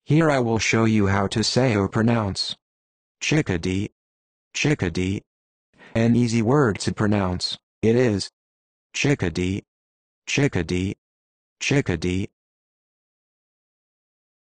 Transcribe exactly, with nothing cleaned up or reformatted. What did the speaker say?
Here I will show you how to say or pronounce chickadee, chickadee. An easy word to pronounce, it is chickadee, chickadee, chickadee.